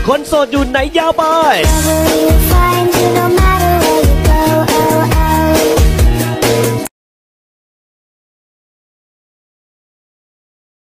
คนโสดอยู่ไหนยาวไป Wherever you find, you know